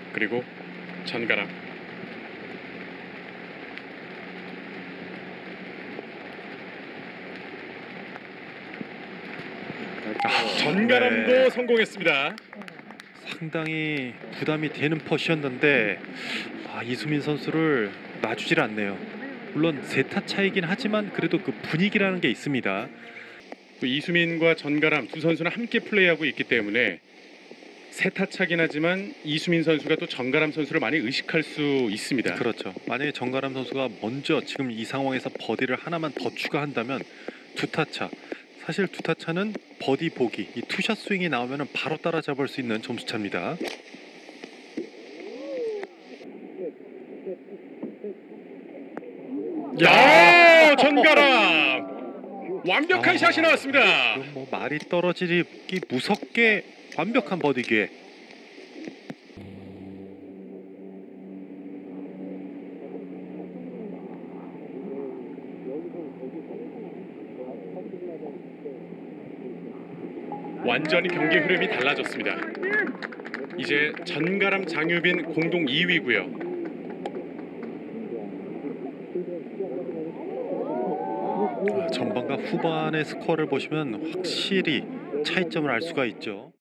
그리고 전가람. 전가람도 네. 성공했습니다. 상당히 부담이 되는 퍼시였는데 이수민 선수를 놔주질 않네요. 물론 세타 차이긴 하지만 그래도 그 분위기라는 게 있습니다. 또 이수민과 전가람 두 선수는 함께 플레이하고 있기 때문에 세타 차긴 하지만 이수민 선수가 또 전가람 선수를 많이 의식할 수 있습니다. 그렇죠. 만약에 정가람 선수가 먼저 지금 이 상황에서 버디를 하나만 더 추가한다면 두타차, 사실 두타차는 버디 보기, 이 투샷 스윙이 나오면 바로 따라잡을 수 있는 점수차입니다. 야, 전가람 완벽한 샷이 나왔습니다. 지금 뭐 말이 떨어지기 무섭게 완벽한 버디 기회. 완전히 경기 흐름이 달라졌습니다. 이제 전가람, 장유빈 공동 2위고요. 전반과 후반의 스코어를 보시면 확실히 차이점을 알 수가 있죠.